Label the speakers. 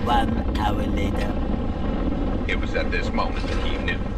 Speaker 1: 1 hour later.
Speaker 2: It was at this moment that he knew.